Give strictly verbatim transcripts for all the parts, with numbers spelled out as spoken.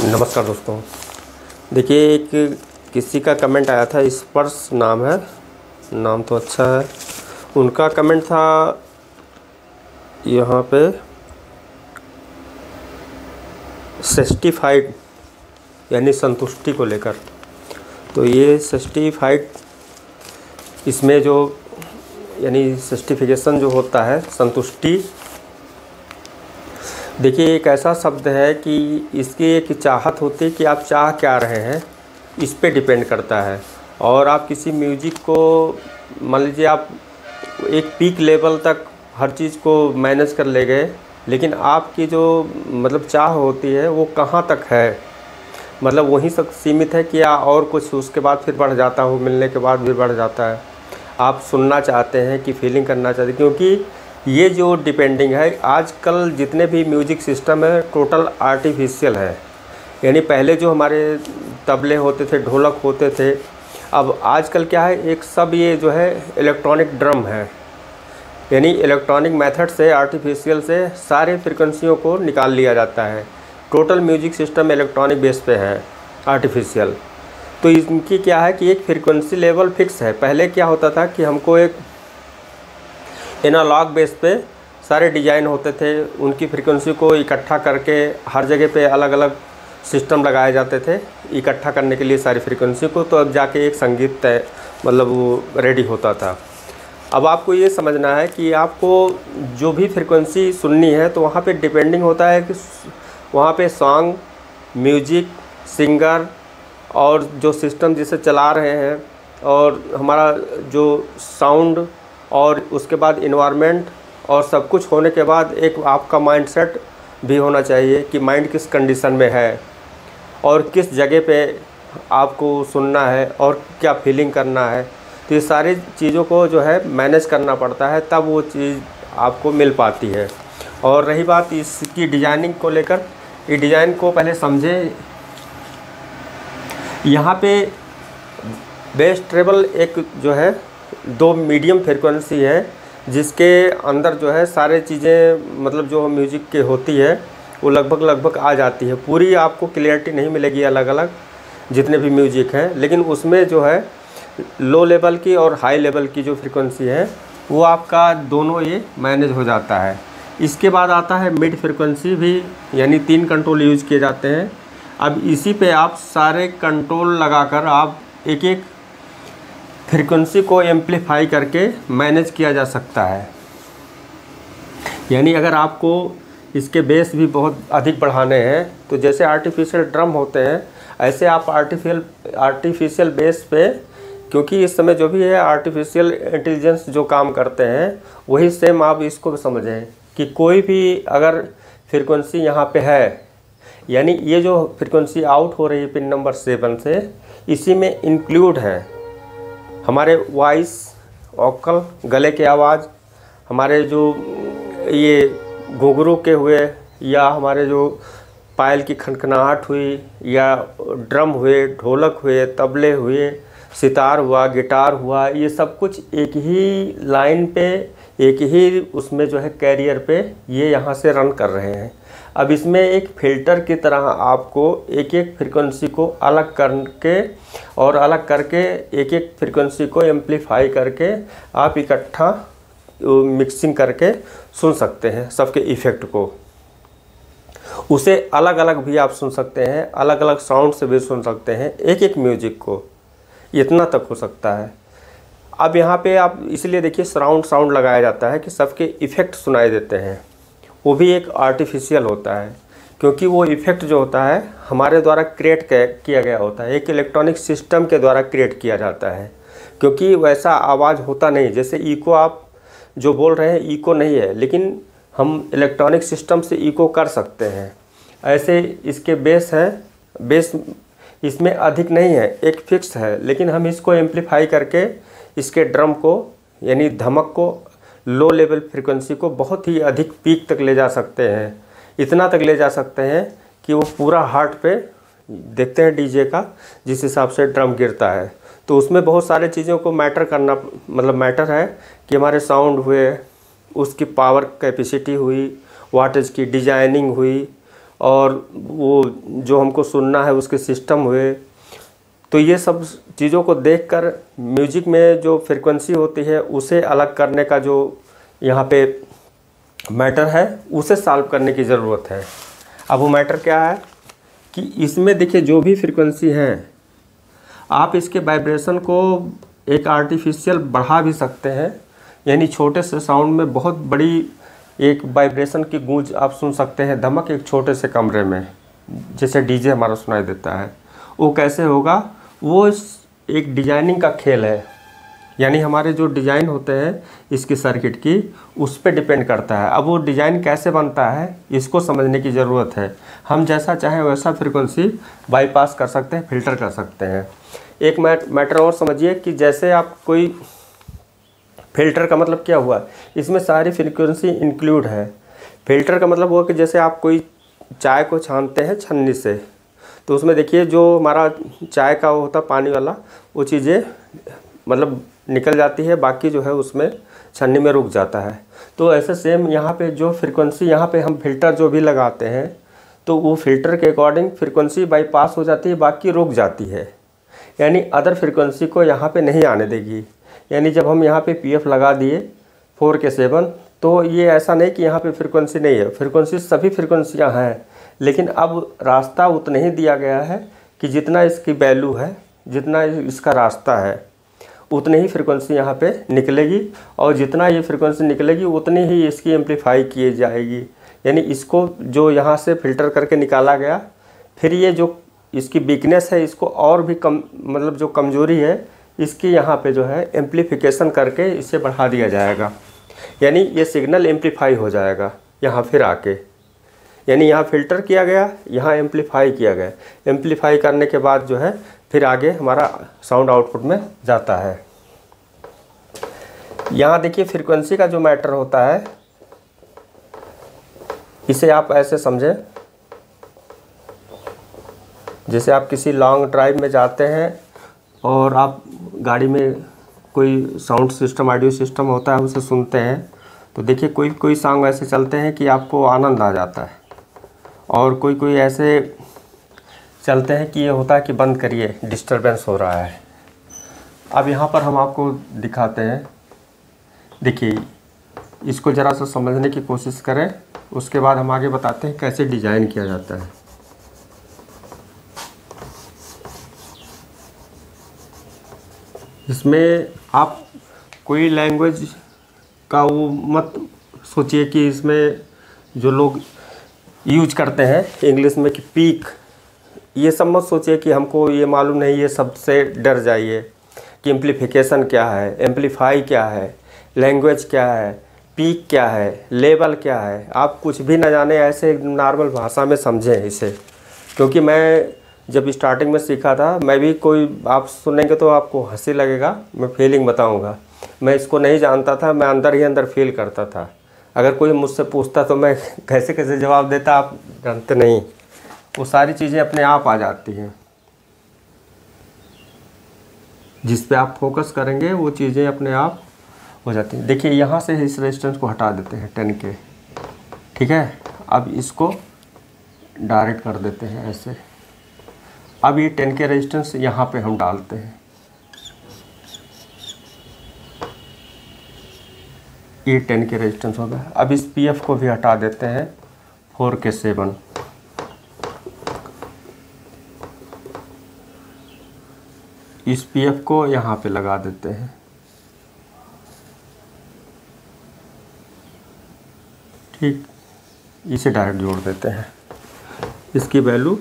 नमस्कार दोस्तों। देखिए, एक किसी का कमेंट आया था, स्पर्श नाम है, नाम तो अच्छा है। उनका कमेंट था यहाँ पे सर्टिफाइड यानी संतुष्टि को लेकर। तो ये सर्टिफाइड, इसमें जो यानी सर्टिफिकेशन जो होता है, संतुष्टि, देखिए एक ऐसा शब्द है कि इसकी एक चाहत होती है कि आप चाह क्या रहे हैं, इस पे डिपेंड करता है। और आप किसी म्यूजिक को, मान लीजिए आप एक पीक लेवल तक हर चीज़ को मैनेज कर ले गए, लेकिन आपकी जो मतलब चाह होती है वो कहाँ तक है, मतलब वहीं तक सीमित है कि या और कुछ उसके बाद फिर बढ़ जाता हो, मिलने के बाद भी बढ़ जाता है। आप सुनना चाहते हैं कि फीलिंग करना चाहते हैं, क्योंकि ये जो डिपेंडिंग है, आजकल जितने भी म्यूजिक सिस्टम है टोटल आर्टिफिशियल है। यानी पहले जो हमारे तबले होते थे, ढोलक होते थे, अब आजकल क्या है, एक सब ये जो है इलेक्ट्रॉनिक ड्रम है। यानी इलेक्ट्रॉनिक मेथड से, आर्टिफिशियल से सारे फ्रिक्वेंसियों को निकाल लिया जाता है। Total music system electronic base पे है, आर्टिफिशियल। तो इनकी क्या है कि एक फ्रिक्वेंसी लेवल फिक्स है। पहले क्या होता था कि हमको एक एनालॉग बेस पे सारे डिज़ाइन होते थे, उनकी फ्रीक्वेंसी को इकट्ठा करके हर जगह पे अलग अलग सिस्टम लगाए जाते थे इकट्ठा करने के लिए सारी फ्रीक्वेंसी को। तो अब जाके एक संगीत तय मतलब वो रेडी होता था। अब आपको ये समझना है कि आपको जो भी फ्रीक्वेंसी सुननी है, तो वहाँ पे डिपेंडिंग होता है कि वहाँ पे सॉन्ग, म्यूजिक, सिंगर और जो सिस्टम जिसे चला रहे हैं, और हमारा जो साउंड, और उसके बाद इन्वायरमेंट, और सब कुछ होने के बाद एक आपका माइंडसेट भी होना चाहिए कि माइंड किस कंडीशन में है और किस जगह पे आपको सुनना है और क्या फीलिंग करना है। तो ये सारी चीज़ों को जो है मैनेज करना पड़ता है, तब वो चीज़ आपको मिल पाती है। और रही बात इसकी डिज़ाइनिंग को लेकर, ये डिज़ाइन को पहले समझें। यहाँ पे बेस ट्रेबल एक जो है दो मीडियम फ्रिक्वेंसी है, जिसके अंदर जो है सारे चीज़ें मतलब जो म्यूजिक के होती है वो लगभग लगभग आ जाती है। पूरी आपको क्लियरिटी नहीं मिलेगी अलग अलग जितने भी म्यूजिक हैं, लेकिन उसमें जो है लो लेवल की और हाई लेवल की जो फ्रिक्वेंसी है वो आपका दोनों ये मैनेज हो जाता है। इसके बाद आता है मिड फ्रिक्वेंसी भी, यानी तीन कंट्रोल यूज किए जाते हैं। अब इसी पे आप सारे कंट्रोल लगाकर आप एक एक फ्रीक्वेंसी को एम्पलीफाई करके मैनेज किया जा सकता है। यानी अगर आपको इसके बेस भी बहुत अधिक बढ़ाने हैं, तो जैसे आर्टिफिशियल ड्रम होते हैं, ऐसे आप आर्टिफिशियल आर्टिफिशियल बेस पे, क्योंकि इस समय जो भी है आर्टिफिशियल इंटेलिजेंस जो काम करते हैं, वही सेम आप इसको समझें कि कोई भी अगर फ्रीक्वेंसी यहाँ पे है, यानी ये जो फ्रीक्वेंसी आउट हो रही है पिन नंबर सेवन से, इसी में इंक्लूड है हमारे वॉइस, वोकल, गले की आवाज़, हमारे जो ये घुंघरू के हुए, या हमारे जो पायल की खनखनाहट हुई, या ड्रम हुए, ढोलक हुए, तबले हुए, सितार हुआ, गिटार हुआ, ये सब कुछ एक ही लाइन पे, एक ही उसमें जो है कैरियर पे ये यहाँ से रन कर रहे हैं। अब इसमें एक फ़िल्टर की तरह आपको एक एक फ्रीक्वेंसी को अलग करके और अलग करके एक एक फ्रीक्वेंसी को एम्पलीफाई करके आप इकट्ठा मिक्सिंग करके सुन सकते हैं सबके इफ़ेक्ट को। उसे अलग अलग भी आप सुन सकते हैं, अलग अलग साउंड से भी सुन सकते हैं एक एक म्यूजिक को, इतना तक हो सकता है। अब यहाँ पे आप इसलिए देखिए सराउंड साउंड लगाया जाता है कि सबके इफ़ेक्ट सुनाई देते हैं। वो भी एक आर्टिफिशियल होता है, क्योंकि वो इफ़ेक्ट जो होता है हमारे द्वारा क्रिएट किया गया होता है, एक इलेक्ट्रॉनिक सिस्टम के द्वारा क्रिएट किया जाता है। क्योंकि वैसा आवाज़ होता नहीं, जैसे इको आप जो बोल रहे हैं इको नहीं है, लेकिन हम इलेक्ट्रॉनिक सिस्टम से इको कर सकते हैं। ऐसे इसके बेस है, बेस इसमें अधिक नहीं है, एक फिक्स है, लेकिन हम इसको एम्पलीफाई करके इसके ड्रम को यानी धमक को, लो लेवल फ्रीक्वेंसी को बहुत ही अधिक पीक तक ले जा सकते हैं। इतना तक ले जा सकते हैं कि वो पूरा हार्ट पे देखते हैं डीजे का जिस हिसाब से ड्रम गिरता है। तो उसमें बहुत सारे चीज़ों को मैटर करना मतलब मैटर है कि हमारे साउंड हुए, उसकी पावर कैपेसिटी हुई, वाटेज की डिजाइनिंग हुई, और वो जो हमको सुनना है उसके सिस्टम हुए। तो ये सब चीज़ों को देखकर म्यूजिक में जो फ्रिक्वेंसी होती है उसे अलग करने का जो यहाँ पे मैटर है उसे सॉल्व करने की ज़रूरत है। अब वो मैटर क्या है कि इसमें देखिए जो भी फ्रिक्वेंसी है आप इसके वाइब्रेशन को एक आर्टिफिशियल बढ़ा भी सकते हैं, यानी छोटे से साउंड में बहुत बड़ी एक वाइब्रेशन की गूंज आप सुन सकते हैं, धमक एक छोटे से कमरे में, जैसे डीजे हमारा सुनाई देता है। वो कैसे होगा? वो एक डिजाइनिंग का खेल है, यानी हमारे जो डिज़ाइन होते हैं इसकी सर्किट की उस पर डिपेंड करता है। अब वो डिज़ाइन कैसे बनता है इसको समझने की ज़रूरत है। हम जैसा चाहें वैसा फ्रिक्वेंसी बाईपास कर सकते हैं, फिल्टर कर सकते हैं। एक मैटर और समझिए कि जैसे आप कोई फ़िल्टर का मतलब क्या हुआ, इसमें सारी फ्रिक्वेंसी इंक्लूड है। फ़िल्टर का मतलब हुआ कि जैसे आप कोई चाय को छानते हैं छन्नी से, तो उसमें देखिए जो हमारा चाय का होता पानी वाला वो चीज़ें मतलब निकल जाती है, बाकी जो है उसमें छन्नी में रुक जाता है। तो ऐसे सेम यहाँ पे जो फ्रिक्वेंसी यहाँ पे हम फ़िल्टर जो भी लगाते हैं तो वो फ़िल्टर के अकॉर्डिंग फ्रिक्वेंसी बाईपास हो जाती है, बाकी रुक जाती है, यानी अदर फ्रिक्वेंसी को यहाँ पे नहीं आने देगी। यानी जब हम यहाँ पे पीएफ लगा दिए फोर के सेवन, तो ये ऐसा नहीं कि यहाँ पे फ्रिक्वेंसी नहीं है, फ्रिक्वेंसी सभी फ्रिक्वेंसियाँ हैं, लेकिन अब रास्ता उतना ही दिया गया है कि जितना इसकी वैल्यू है, जितना इसका रास्ता है उतनी ही फ्रिक्वेंसी यहाँ पे निकलेगी, और जितना ये फ्रिक्वेंसी निकलेगी उतनी ही इसकी एम्पलीफाई की जाएगी। यानी इसको जो यहाँ से फ़िल्टर करके निकाला गया, फिर ये जो इसकी वीकनेस है इसको और भी कम मतलब जो कमज़ोरी है इसकी यहाँ पे जो है एम्पलीफिकेशन करके इसे बढ़ा दिया जाएगा, यानी ये सिग्नल एम्पलीफाई हो जाएगा यहाँ फिर आके। यानी यहाँ फ़िल्टर किया गया, यहाँ एम्पलीफाई किया गया, एम्पलीफाई करने के बाद जो है फिर आगे हमारा साउंड आउटपुट में जाता है। यहाँ देखिए फ्रीक्वेंसी का जो मैटर होता है इसे आप ऐसे समझें, जैसे आप किसी लॉन्ग ड्राइव में जाते हैं और आप गाड़ी में कोई साउंड सिस्टम ऑडियो सिस्टम होता है उसे सुनते हैं, तो देखिए कोई कोई सॉन्ग ऐसे चलते हैं कि आपको आनंद आ जाता है, और कोई कोई ऐसे चलते हैं कि ये होता है कि बंद करिए डिस्टरबेंस हो रहा है। अब यहाँ पर हम आपको दिखाते हैं, देखिए इसको ज़रा सा समझने की कोशिश करें, उसके बाद हम आगे बताते हैं कैसे डिज़ाइन किया जाता है। इसमें आप कोई लैंग्वेज का वो मत सोचिए कि इसमें जो लोग यूज करते हैं इंग्लिश में कि पीक, ये सब मत सोचिए कि हमको ये मालूम नहीं, ये सब से डर जाइए कि एम्पलीफिकेशन क्या है, एम्पलीफाई क्या है, लैंग्वेज क्या है, पीक क्या है, लेवल क्या है। आप कुछ भी ना जाने, ऐसे नॉर्मल भाषा में समझें इसे, क्योंकि मैं जब स्टार्टिंग में सीखा था, मैं भी कोई आप सुनेंगे तो आपको हंसी लगेगा, मैं फीलिंग बताऊंगा, मैं इसको नहीं जानता था, मैं अंदर ही अंदर फील करता था। अगर कोई मुझसे पूछता तो मैं कैसे कैसे जवाब देता आप जानते नहीं, वो सारी चीज़ें अपने आप आ जाती हैं। जिस पे आप फोकस करेंगे वो चीज़ें अपने आप हो जाती हैं। देखिए यहाँ से इस रेजिस्टेंस को हटा देते हैं टेन के, ठीक है। अब इसको डायरेक्ट कर देते हैं ऐसे। अब ये टेन के रेजिस्टेंस यहाँ पे हम डालते हैं, ये टेन के रेजिस्टेंस हो गया। अब इस पी एफ को भी हटा देते हैं फोर के सेवन। इस पी एफ को यहाँ पे लगा देते हैं, ठीक, इसे डायरेक्ट जोड़ देते हैं। इसकी वैल्यू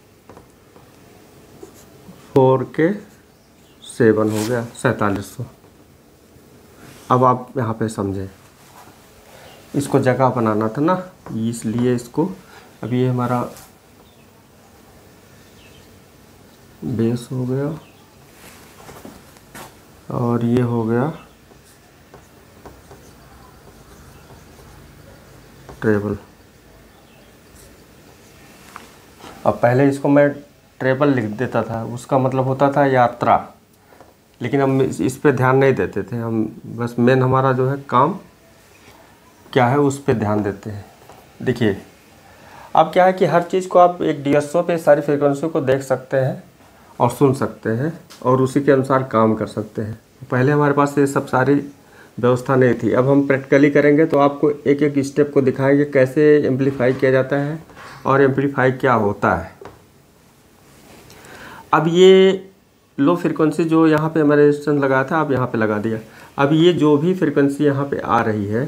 फोर के सेवन हो गया सैंतालीस सौ। अब आप यहाँ पे समझें, इसको जगह बनाना था ना, इसलिए इसको अब ये हमारा बेस हो गया और ये हो गया ट्रेबल। अब पहले इसको मैं ट्रेबल लिख देता था, उसका मतलब होता था यात्रा, लेकिन हम इस पे ध्यान नहीं देते थे। हम बस मेन हमारा जो है काम क्या है उस पे ध्यान देते हैं। देखिए अब क्या है कि हर चीज़ को आप एक डी एस ओ पे सारी फ्रिक्वेंसी को देख सकते हैं और सुन सकते हैं और उसी के अनुसार काम कर सकते हैं। पहले हमारे पास ये सब सारी व्यवस्था नहीं थी। अब हम प्रैक्टिकली करेंगे तो आपको एक एक स्टेप को दिखाएंगे कैसे एम्पलीफाई किया जाता है और एम्पलीफाई क्या होता है। अब ये लो फ्रिक्वेंसी जो यहाँ पे हमारे रेजिस्टेंस लगाया था, आप यहाँ पे लगा दिया। अब ये जो भी फ्रिक्वेंसी यहाँ पे आ रही है,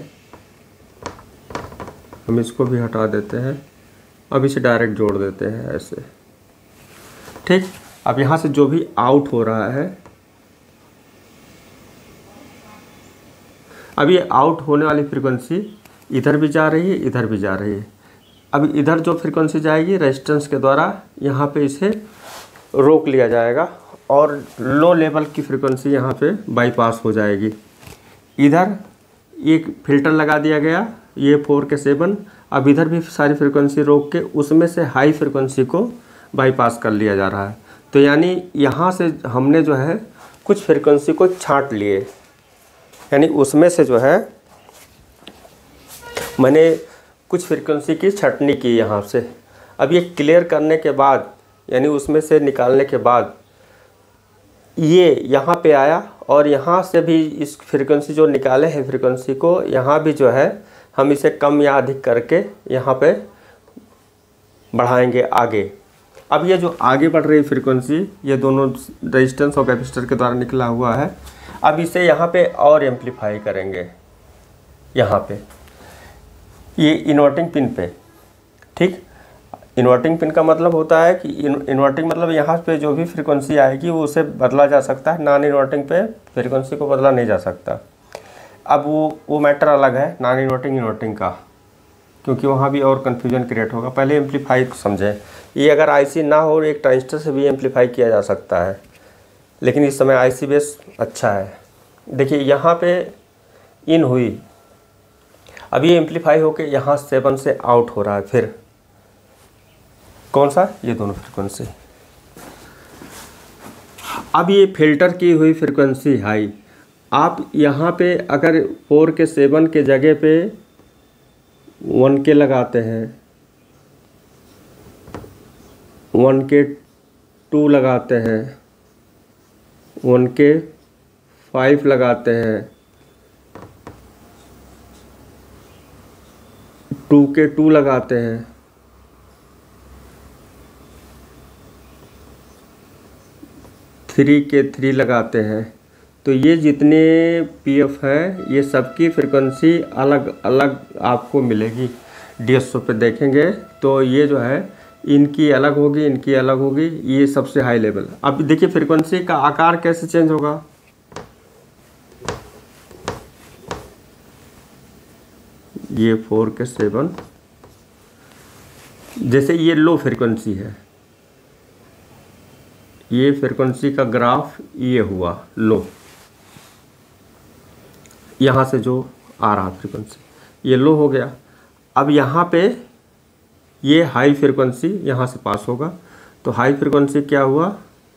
हम इसको भी हटा देते हैं। अब इसे डायरेक्ट जोड़ देते हैं ऐसे, ठीक। अब यहाँ से जो भी आउट हो रहा है, अब ये आउट होने वाली फ्रिक्वेंसी इधर भी जा रही है, इधर भी जा रही है। अब इधर जो फ्रिक्वेंसी जाएगी रेजिस्टेंस के द्वारा यहाँ पे इसे रोक लिया जाएगा और लो लेवल की फ्रिक्वेंसी यहाँ पे बाईपास हो जाएगी। इधर एक फ़िल्टर लगा दिया गया, ये फोर के सेवन। अब इधर भी सारी फ्रिक्वेंसी रोक के उसमें से हाई फ्रिक्वेंसी को बाईपास कर लिया जा रहा है। तो यानी यहाँ से हमने जो है कुछ फ्रिक्वेंसी को छांट लिए, यानी उसमें से जो है मैंने कुछ फ्रिक्वेंसी की छटनी की यहाँ से। अब ये क्लियर करने के बाद, यानी उसमें से निकालने के बाद ये यहाँ पे आया और यहाँ से भी इस फ्रिक्वेंसी जो निकाले हैं फ्रिक्वेंसी को यहाँ भी जो है हम इसे कम या अधिक करके यहाँ पे बढ़ाएंगे आगे। अब ये जो आगे बढ़ रही फ्रिक्वेंसी, ये दोनों रेजिस्टेंस और कैपेसिटर के द्वारा निकला हुआ है। अब इसे यहाँ पे और एम्पलीफाई करेंगे, यहाँ पे ये इन्वर्टिंग पिन पे, ठीक। इन्वर्टिंग पिन का मतलब होता है कि इन्वर्टिंग मतलब यहाँ पे जो भी फ्रिक्वेंसी आएगी वो उसे बदला जा सकता है, नॉन इन्वर्टिंग पे फ्रिक्वेंसी को बदला नहीं जा सकता। अब वो वो मैटर अलग है नॉन इन्वर्टिंग इन्वर्टिंग का, क्योंकि वहाँ भी और कन्फ्यूजन क्रिएट होगा। पहले एम्पलीफाई समझें। ये अगर आईसी ना हो, एक ट्रांजिस्टर से भी एम्पलीफाई किया जा सकता है, लेकिन इस समय आईसी बेस अच्छा है। देखिए यहाँ पे इन हुई, अब ये एम्पलीफाई होके यहाँ सेवन से आउट हो रहा है। फिर कौन सा? ये दोनों फ्रिक्वेंसी। अब ये फिल्टर की हुई फ्रिक्वेंसी हाई, आप यहाँ पे अगर फोर के सेवन के जगह पे वन के लगाते हैं, वन के टू लगाते हैं, वन के फाइव लगाते हैं, टू के टू लगाते हैं, थ्री के थ्री लगाते हैं, तो ये जितने पीएफ हैं ये सबकी फ्रिक्वेंसी अलग अलग आपको मिलेगी। डीएसओ पे देखेंगे तो ये जो है इनकी अलग होगी, इनकी अलग होगी, ये सबसे हाई लेवल। अब देखिए फ्रिक्वेंसी का आकार कैसे चेंज होगा। ये फोर के सेवन, जैसे ये लो फ्रिक्वेंसी है, ये फ्रिक्वेंसी का ग्राफ ये हुआ लो, यहाँ से जो आ रहा फ्रिक्वेंसी ये लो हो गया। अब यहाँ पे ये हाई फ्रिक्वेंसी यहाँ से पास होगा, तो हाई फ्रिक्वेंसी क्या हुआ,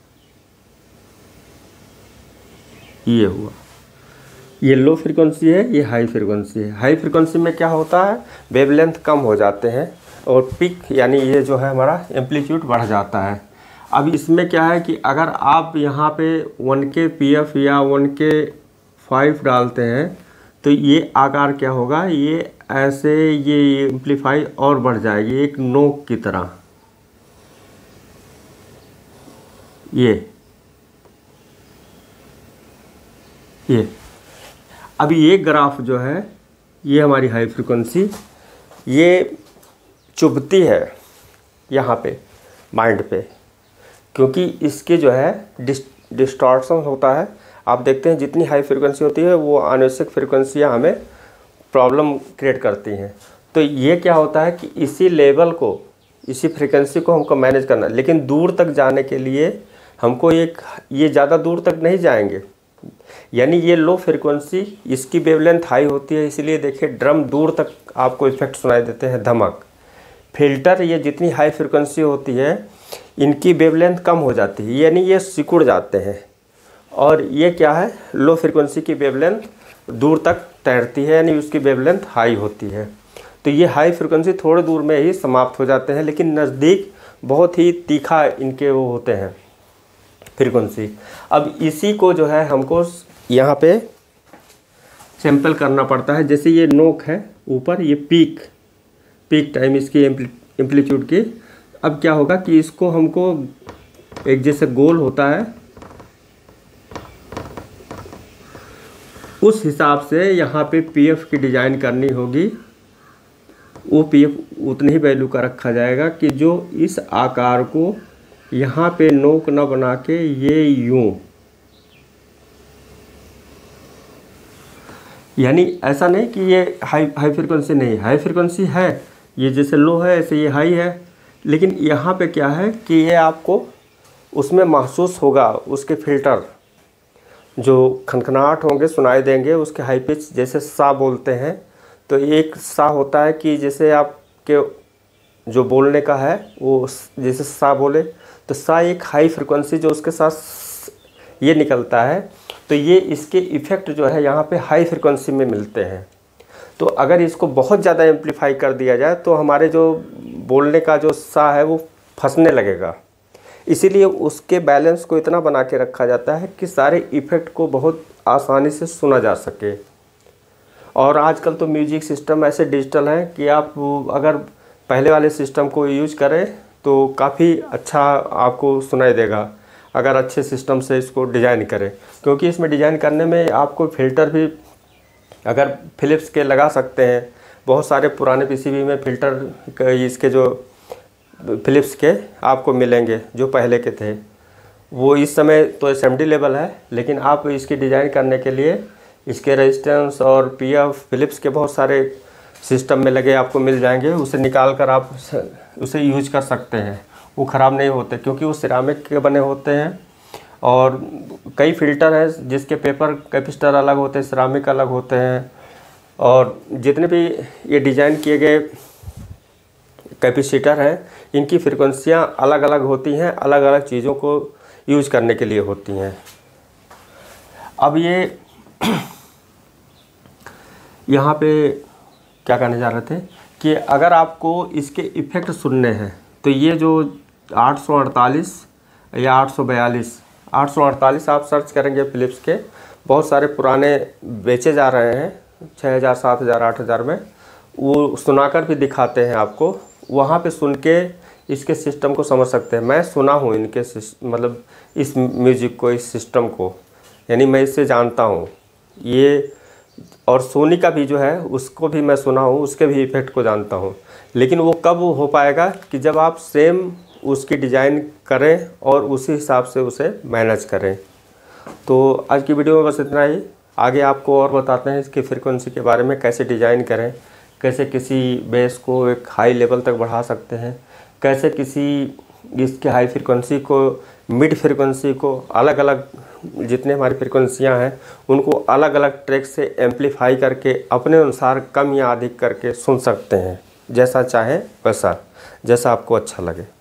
ये हुआ। ये लो फ्रिक्वेंसी है, ये हाई फ्रिक्वेंसी है। हाई फ्रिक्वेंसी में क्या होता है, वेवलेंथ कम हो जाते हैं और पिक यानी ये जो है हमारा एम्पलीट्यूड बढ़ जाता है। अब इसमें क्या है कि अगर आप यहाँ पे वन के पी एफ या वन के फाइव डालते हैं तो ये आकार क्या होगा, ये ऐसे ये एम्पलीफाई और बढ़ जाएगी एक नोक की तरह। ये ये अब ये ग्राफ जो है ये हमारी हाई फ्रिक्वेंसी ये चुभती है यहाँ पे माइंड पे, क्योंकि इसके जो है डिस डिस्टॉर्शन होता है। आप देखते हैं जितनी हाई फ्रिक्वेंसी होती है वो अनावश्यक फ्रिक्वेंसियाँ हमें प्रॉब्लम क्रिएट करती हैं। तो ये क्या होता है कि इसी लेवल को, इसी फ्रिक्वेंसी को हमको मैनेज करना है, लेकिन दूर तक जाने के लिए हमको एक ये ज़्यादा दूर तक नहीं जाएंगे। यानी ये लो फ्रिक्वेंसी इसकी वेवलेंथ हाई होती है, इसलिए देखिए ड्रम दूर तक आपको इफेक्ट सुनाई देते हैं, धमक। फिल्टर ये जितनी हाई फ्रिक्वेंसी होती है इनकी वेवलेंथ कम हो जाती है, यानी ये सिकुड़ जाते हैं। और ये क्या है, लो फ्रिक्वेंसी की वेवलेंथ दूर तक तैरती है, यानी उसकी वेवलेंथ हाई होती है। तो ये हाई फ्रिक्वेंसी थोड़े दूर में ही समाप्त हो जाते हैं, लेकिन नज़दीक बहुत ही तीखा इनके वो होते हैं फ्रिक्वेंसी। अब इसी को जो है हमको यहाँ पे सैंपल करना पड़ता है। जैसे ये नोक है ऊपर, ये पीक पीक टाइम इसकी एम्पलीट्यूड की। अब क्या होगा कि इसको हमको एक जैसे गोल होता है उस हिसाब से यहाँ पे पीएफ की डिज़ाइन करनी होगी। वो पीएफ उतनी ही वैल्यू का रखा जाएगा कि जो इस आकार को यहाँ पे नोक न बना के ये यूँ, यानी ऐसा नहीं कि ये हाई हाई फ्रिक्वेंसी नहीं, हाई फ्रिक्वेंसी है, ये जैसे लो है ऐसे ये हाई है, लेकिन यहाँ पे क्या है कि ये आपको उसमें महसूस होगा, उसके फिल्टर जो खनखनाहट होंगे सुनाई देंगे, उसके हाई पिच जैसे सा बोलते हैं। तो एक सा होता है कि जैसे आपके जो बोलने का है वो जैसे सा बोले, तो सा एक हाई फ्रिक्वेंसी जो उसके साथ ये निकलता है, तो ये इसके इफ़ेक्ट जो है यहाँ पे हाई फ्रिक्वेंसी में मिलते हैं। तो अगर इसको बहुत ज़्यादा एम्पलीफाई कर दिया जाए तो हमारे जो बोलने का जो सा है वो फंसने लगेगा। इसीलिए उसके बैलेंस को इतना बना के रखा जाता है कि सारे इफ़ेक्ट को बहुत आसानी से सुना जा सके। और आजकल तो म्यूजिक सिस्टम ऐसे डिजिटल हैं कि आप अगर पहले वाले सिस्टम को यूज करें तो काफ़ी अच्छा आपको सुनाई देगा, अगर अच्छे सिस्टम से इसको डिज़ाइन करें। क्योंकि इसमें डिज़ाइन करने में आपको फ़िल्टर भी अगर फिलिप्स के लगा सकते हैं। बहुत सारे पुराने पीसीबी में फ़िल्टर इसके जो फिलिप्स के आपको मिलेंगे जो पहले के थे, वो इस समय तो एसएमडी लेवल है, लेकिन आप इसकी डिज़ाइन करने के लिए इसके रेजिस्टेंस और पीएफ फिलिप्स के बहुत सारे सिस्टम में लगे आपको मिल जाएंगे। उसे निकाल कर आप उसे यूज कर सकते हैं, वो ख़राब नहीं होते क्योंकि वो सिरामिक के बने होते हैं। और कई फ़िल्टर हैं जिसके पेपर कैपेसिटर अलग होते हैं, सिरामिक अलग होते हैं। और जितने भी ये डिज़ाइन किए गए कैपेसिटर हैं, इनकी फ्रिक्वेंसियाँ अलग अलग होती हैं, अलग अलग चीज़ों को यूज करने के लिए होती हैं। अब ये यहाँ पे क्या कहने जा रहे थे कि अगर आपको इसके इफ़ेक्ट सुनने हैं तो ये जो आठ सौ अड़तालीस या आठ सौ बयालीस आठ सौ अड़तालीस आप सर्च करेंगे फिलिप्स के, बहुत सारे पुराने बेचे जा रहे हैं छः हज़ार सात हज़ार आठ हज़ार में, वो सुनाकर भी दिखाते हैं आपको। वहाँ पे सुन के इसके सिस्टम को समझ सकते हैं। मैं सुना हूँ इनके मतलब इस म्यूज़िक को, इस सिस्टम को, यानी मैं इससे जानता हूँ ये। और सोनी का भी जो है उसको भी मैं सुना हूँ, उसके भी इफ़ेक्ट को जानता हूँ। लेकिन वो कब हो पाएगा कि जब आप सेम उसकी डिज़ाइन करें और उसी हिसाब से उसे मैनेज करें। तो आज की वीडियो में बस इतना ही। आगे आपको और बताते हैं इसकी फ्रिक्वेंसी के बारे में, कैसे डिज़ाइन करें, कैसे किसी बेस को एक हाई लेवल तक बढ़ा सकते हैं, कैसे किसी इसके हाई फ्रिक्वेंसी को मिड फ्रिक्वेंसी को अलग अलग जितने हमारी फ्रिक्वेंसियाँ हैं उनको अलग अलग ट्रैक से एम्पलीफाई करके अपने अनुसार कम या अधिक करके सुन सकते हैं, जैसा चाहें वैसा, जैसा आपको अच्छा लगे।